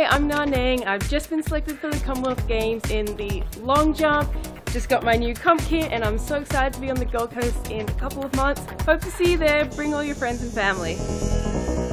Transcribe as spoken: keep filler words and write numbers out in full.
I'm Na Nang. I've just been selected for the Commonwealth Games in the long jump. Just got my new comp kit and I'm so excited to be on the Gold Coast in a couple of months. Hope to see you there. Bring all your friends and family.